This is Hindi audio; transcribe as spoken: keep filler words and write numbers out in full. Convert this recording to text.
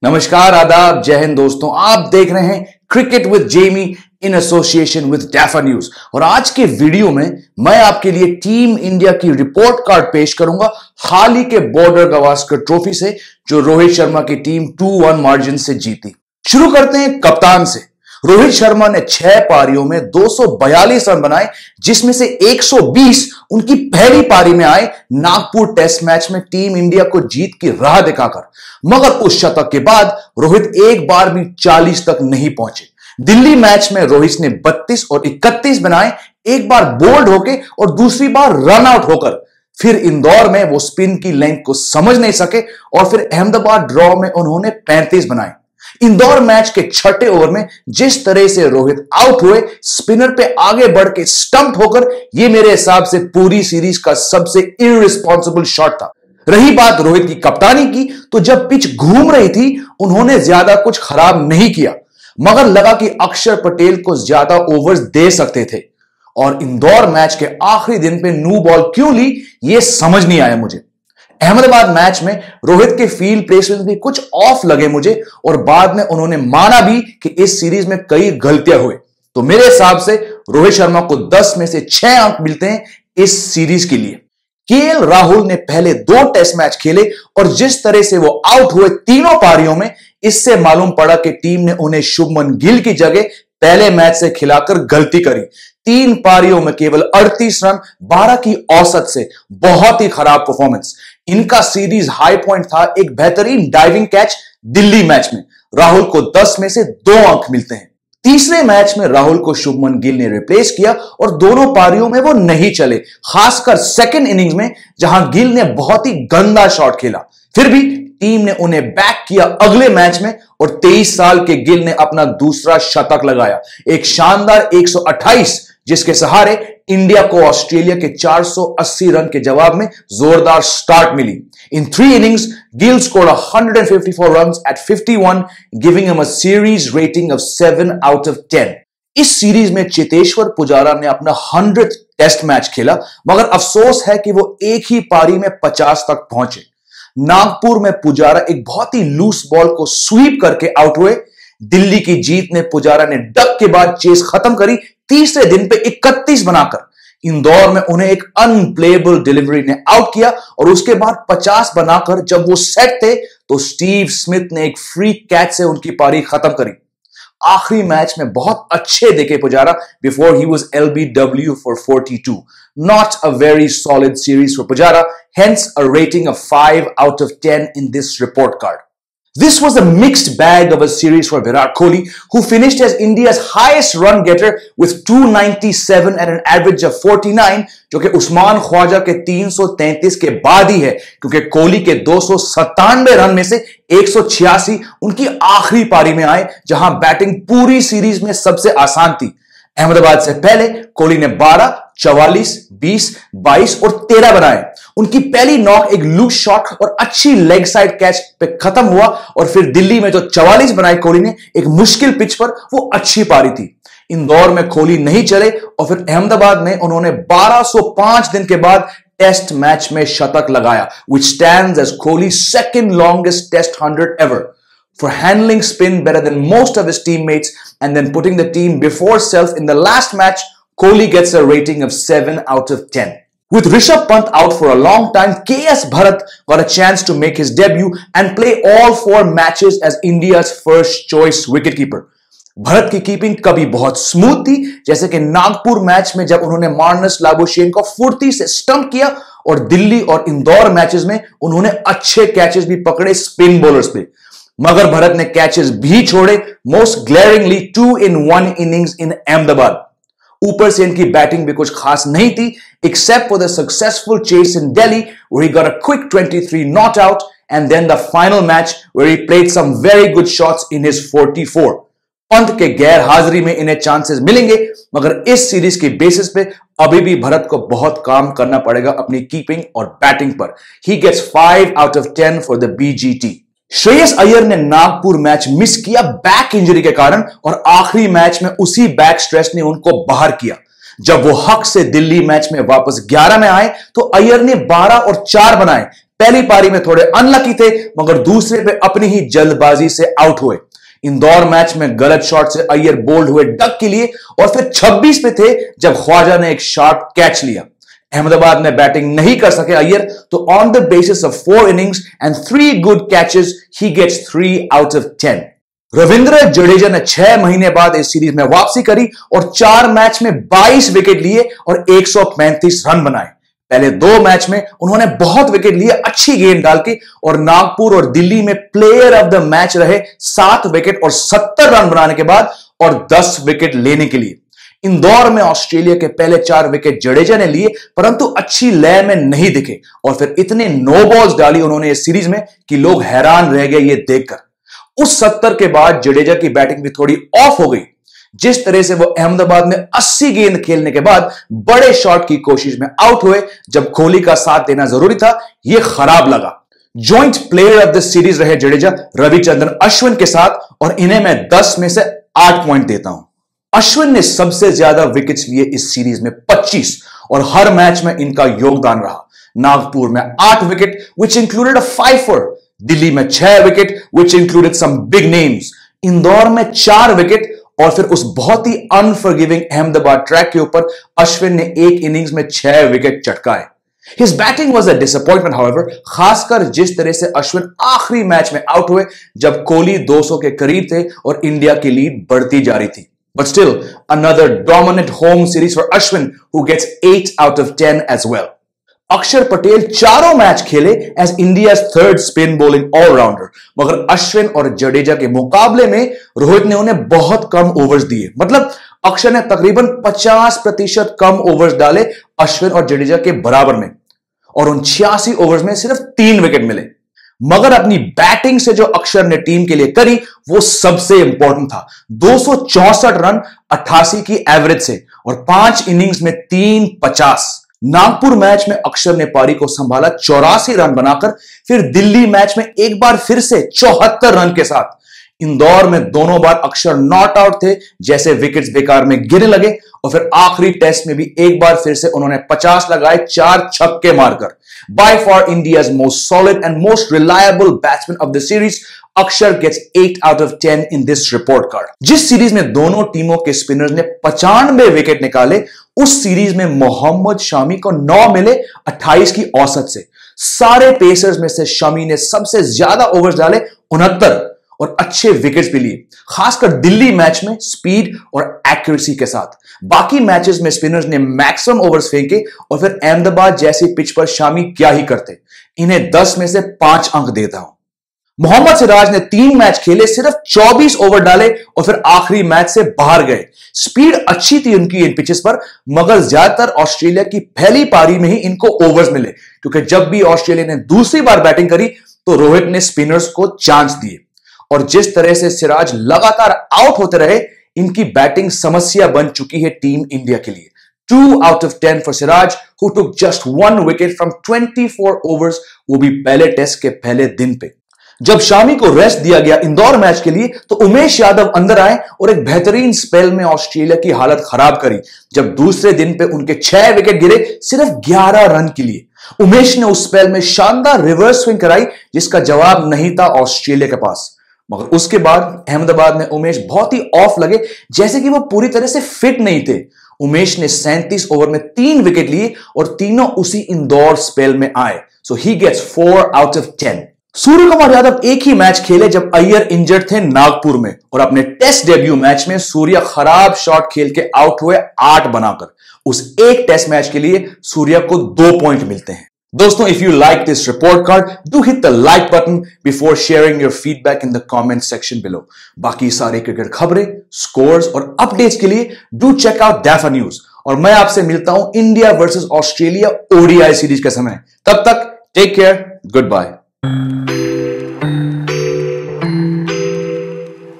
नमस्कार, आदाब, जय हिंद दोस्तों। आप देख रहे हैं cricket with Jamie in association with Dafa news. और आज के वीडियो में मैं आपके लिए टीम इंडिया की रिपोर्ट कार्ड पेश करूंगा हाल ही के बॉर्डर गावस्कर ट्रॉफी से, जो रोहित शर्मा की टीम टू वन मार्जिन से जीती। शुरू करते हैं कप्तान से। रोहित शर्मा ने छह पारियों में दो सौ बयालीस रन बनाए, जिसमें से एक सौ बीस उनकी पहली पारी में आए नागपुर टेस्ट मैच में टीम इंडिया को जीत की राह दिखाकर। मगर उस शतक के बाद रोहित एक बार भी चालीस तक नहीं पहुंचे। दिल्ली मैच में रोहित ने बत्तीस और इकतीस बनाए, एक बार बोल्ड होके और दूसरी बार रन आउट होकर। फिर इंदौर में वो स्पिन की लेंथ को समझ नहीं सके और फिर अहमदाबाद ड्रॉ में उन्होंने पैंतीस बनाए। इंदौर मैच के छठे ओवर में जिस तरह से रोहित आउट हुए, स्पिनर पे आगे बढ़ के स्टंप होकर, यह मेरे हिसाब से पूरी सीरीज का सबसे इररिस्पॉन्सिबल शॉट था। रही बात रोहित की कप्तानी की, तो जब पिच घूम रही थी उन्होंने ज्यादा कुछ खराब नहीं किया, मगर लगा कि अक्षर पटेल को ज्यादा ओवर्स दे सकते थे। और इंदौर मैच के आखिरी दिन पे न्यू बॉल क्यों ली, यह समझ नहीं आया मुझे। अहमदाबाद मैच में रोहित के फील्ड प्लेसमेंट भी कुछ ऑफ लगे मुझे, और बाद में उन्होंने माना भी कि इस सीरीज में कई गलतियां हुए। तो मेरे हिसाब से रोहित शर्मा को दस में से छह अंक मिलते हैं इस सीरीज के लिए। केएल राहुल ने पहले दो टेस्ट मैच खेले और जिस तरह से वो आउट हुए तीनों पारियों में, इससे मालूम पड़ा कि टीम ने उन्हें शुभमन गिल की जगह पहले मैच से खिलाकर गलती करी। तीन पारियों में केवल अड़तीस रन, बारह की औसत से बहुत ही खराब परफॉर्मेंस। इनका सीरीज हाई पॉइंट था एक बेहतरीन डाइविंग कैच दिल्ली मैच में। राहुल को दस में से दो अंक मिलते हैं। तीसरे मैच में राहुल को शुभमन गिल ने रिप्लेस किया और दोनों पारियों में वो नहीं चले, खासकर सेकंड इनिंग्स में जहां गिल ने बहुत ही गंदा शॉट खेला। फिर भी टीम ने उन्हें बैक किया अगले मैच में और तेईस साल के गिल ने अपना दूसरा शतक लगाया, एक शानदार एक सौ अट्ठाईस, जिसके सहारे इंडिया को ऑस्ट्रेलिया के चार सौ अस्सी रन के जवाब में जोरदार स्टार्ट मिली। In three innings Gill scored one hundred fifty-four runs at fifty-one, giving him a series rating of seven out of ten. इस सीरीज में चेतेश्वर पुजारा ने अपना हंड्रेड टेस्ट मैच खेला, मगर अफसोस है कि वो एक ही पारी में पचास तक पहुंचे। नागपुर में पुजारा एक बहुत ही लूज बॉल को स्वीप करके आउट हुए। दिल्ली की जीत ने पुजारा ने डक के बाद चेस खत्म करी, तीसरे दिन पे इकतीस बनाकर। इंदौर में उन्हें एक अनप्लेएबल डिलीवरी ने आउट किया और उसके बाद पचास बनाकर जब वो सेट थे तो स्टीव स्मिथ ने एक फ्री कैच से उनकी पारी खत्म करी। आखिरी मैच में बहुत अच्छे दिखे Pujara before he was LBW for forty-two. Not a very solid series for Pujara, hence a rating of five out of ten in this report card. This was a mixed bag of a series for Virat Kohli, who finished as India's highest run getter with two ninety-seven at an average of forty-nine, जो कि उस्मान ख्वाजा के तीन सौ तैंतीस के बाद ही है, क्योंकि कोहली के दो सौ सत्तानवे रन में से एक सौ छियासी उनकी आखिरी पारी में आए, जहां बैटिंग पूरी सीरीज में सबसे आसान थी। अहमदाबाद से पहले कोहली ने बारह, चवालीस, बीस, बाईस और तेरह बनाए। उनकी पहली नॉक एक लूज शॉट और अच्छी लेग साइड कैच पे खत्म हुआ, और फिर दिल्ली में जो चवालीस बनाए कोहली ने एक मुश्किल पिच पर, वो अच्छी पारी थी। इंदौर में कोहली नहीं चले और फिर अहमदाबाद में उन्होंने बारह सौ पांच दिन के बाद टेस्ट मैच में शतक लगाया, which stands as Kohli's second longest test hundred ever. For handling spin better than most of his teammates and then putting the team before self in the last match, Kohli gets a rating of seven out of ten. With Rishabh Pant out for a long time, K S Bharat got a chance to make his debut and play all four matches as India's first choice wicketkeeper. Bharat की कीपिंग कभी बहुत स्मूथ थी, जैसे कि नागपुर मैच में जब उन्होंने मार्नस लाबुशेन को फुर्ती से स्टंप किया, और दिल्ली और इंदौर मैचेस में उन्होंने अच्छे कैचेस भी पकड़े स्पिन बॉलर्स पे। मगर भरत ने कैचेस भी छोड़े, most glaringly two in one innings in Ahmedabad. ऊपर से इनकी बैटिंग भी कुछ खास नहीं थी, except for the successful chase in Delhi where he got a quick twenty-three not out, and then the final match where he played some very good shots in his forty-four. Pant के गैर हाजिरी में इन्हें चांसेस मिलेंगे, मगर इस सीरीज के बेसिस पे अभी भी भरत को बहुत काम करना पड़ेगा अपनी कीपिंग और बैटिंग पर। He gets five out of ten for the B G T. Shreyas Iyer ने नागपुर मैच मिस किया बैक इंजरी के कारण, और आखिरी मैच में उसी बैक स्ट्रेस ने उनको बाहर किया। जब वो हक से दिल्ली मैच में वापस ग्यारह में आए तो अय्यर ने बारह और चार बनाए, पहली पारी में थोड़े अनलकी थे, मगर दूसरे पे अपनी ही जल्दबाजी से आउट हुए। इंदौर मैच में गलत शॉट से अय्यर बोल्ड हुए डक के लिए और फिर छब्बीस पे थे जब ख्वाजा ने एक शार्प कैच लिया। अहमदाबाद में बैटिंग नहीं कर सके अय्यर, तो on the basis of four innings and three good catches he gets three out of ten. Ravindra Jadeja ने छह महीने बाद इस सीरीज में वापसी करी और चार मैच में बाईस विकेट लिए और एक सौ पैंतीस रन बनाए। पहले दो मैच में उन्होंने बहुत विकेट लिए अच्छी गेंद डाल के और नागपुर और दिल्ली में प्लेयर ऑफ द मैच रहे सात विकेट और सत्तर रन बनाने के बाद और दस विकेट लेने के लिए। इंदौर में ऑस्ट्रेलिया के पहले चार विकेट जडेजा ने लिए, परंतु अच्छी लय में नहीं दिखे और फिर इतने नो बॉल्स डाली उन्होंने इस सीरीज में कि लोग हैरान रह गए ये देखकर। उस सत्तर के बाद जडेजा की बैटिंग भी थोड़ी ऑफ हो गई। जिस तरह से वो अहमदाबाद में अस्सी गेंद खेलने के बाद बड़े शॉट की कोशिश में आउट हुए जब कोहली का साथ देना जरूरी था, यह खराब लगा। Joint player of the series रहे जडेजा रविचंद्रन अश्विन के साथ और इन्हें मैं दस में से आठ पॉइंट देता हूं। अश्विन ने सबसे ज्यादा विकेट्स लिए इस सीरीज में पच्चीस और हर मैच में इनका योगदान रहा। नागपुर में आठ wicket which included a fifer, Delhi में छह wicket which included some big names, Indore में चार विकेट और फिर उस बहुत ही अनफॉरगिविंग अहमदाबाद ट्रैक के ऊपर अश्विन ने एक इनिंग्स में छह विकेट चटकाए। His batting was a disappointment, however, खासकर जिस तरह से अश्विन आखिरी मैच में आउट हुए जब कोहली दो सौ के करीब थे और इंडिया की लीड बढ़ती जा रही थी। But still, another dominant home series for Ashwin, who gets eight out of ten as well. अक्षर पटेल चारों मैच खेले as India third spin bowling allrounder, मगर अश्विन और जडेजा के मुकाबले में रोहित ने उन्हें बहुत कम ओवर्स दिए। मतलब अक्षर ने तकरीबन पचास प्रतिशत कम ओवर्स डाले अश्विन और जडेजा के बराबर में और उन छियासी ओवर्स में सिर्फ तीन विकेट मिले। मगर अपनी बैटिंग से जो अक्षर ने टीम के लिए करी वो सबसे इंपॉर्टेंट था। दो सौ चौसठ रन अट्ठासी की एवरेज से और पांच इनिंग्स में तीन पचास। नागपुर मैच में अक्षर ने पारी को संभाला चौरासी रन बनाकर, फिर दिल्ली मैच में एक बार फिर से चौहत्तर रन के साथ। इंदौर में दोनों बार अक्षर नॉट आउट थे जैसे विकेट्स बेकार में गिरने लगे और फिर आखिरी टेस्ट में भी एक बार फिर से उन्होंने पचास लगाए चार छक्के मारकर। By for India's most solid and most reliable batsman of the series, Axar gets eight out of ten in this report card. जिस सीरीज में दोनों टीमों के स्पिनर्स ने पचानवे विकेट निकाले, उस सीरीज में मोहम्मद शामी को नौ मिले अट्ठाईस की औसत से। सारे पेसर्स में से शमी ने सबसे ज्यादा ओवर्स डाले उनहत्तर और अच्छे विकेट्स भी लिए, खासकर दिल्ली मैच में स्पीड और एक्यूरेसी के साथ। बाकी मैचेस में स्पिनर्स ने मैक्सिमम ओवर्स फेंके और फिर अहमदाबाद जैसी पिच पर शामी क्या ही करते। इन्हें दस में से पांच अंक देता हूं। मोहम्मद सिराज ने तीन मैच खेले, सिर्फ चौबीस ओवर डाले और फिर आखिरी मैच से बाहर गए। स्पीड अच्छी थी उनकी इन पिचेस पर, मगर ज्यादातर ऑस्ट्रेलिया की पहली पारी में ही इनको ओवर्स मिले, क्योंकि जब भी ऑस्ट्रेलिया ने दूसरी बार बैटिंग करी तो रोहित ने स्पिनर्स को चांस दिए और जिस तरह से सिराज लगातार आउट होते रहे, इनकी बैटिंग समस्या बन चुकी है टीम इंडिया के लिए। Two out of ten for Siraj, who took just one wicket from twenty four overs, वो भी पहले टेस्ट के पहले दिन पे। जब शामी को रेस्ट दिया गया इंदौर मैच के लिए तो उमेश यादव अंदर आए और एक बेहतरीन स्पेल में ऑस्ट्रेलिया की हालत खराब करी। जब दूसरे दिन पे उनके छह विकेट गिरे सिर्फ ग्यारह रन के लिए। उमेश ने उस स्पेल में शानदार रिवर्स स्विंग कराई जिसका जवाब नहीं था ऑस्ट्रेलिया के पास। मगर उसके बाद अहमदाबाद में उमेश बहुत ही ऑफ लगे, जैसे कि वो पूरी तरह से फिट नहीं थे। उमेश ने सैंतीस ओवर में तीन विकेट लिए और तीनों उसी इंदौर स्पेल में आए। So he gets four out of ten. Surya Kumar Yadav एक ही मैच खेले जब अय्यर इंजर्ड थे नागपुर में, और अपने टेस्ट डेब्यू मैच में सूर्य खराब शॉट खेल के आउट हुए आठ बनाकर। उस एक टेस्ट मैच के लिए सूर्य को दो पॉइंट मिलते हैं। दोस्तों, if you like this report card, do hit the like button before sharing your feedback in the comment section below. बाकी सारे क्रिकेट खबरें, स्कोर्स और अपडेट्स के लिए do check out Dafa news, और मैं आपसे मिलता हूं India versus Australia ODI series के समय। तब तक टेक केयर, गुड बाय।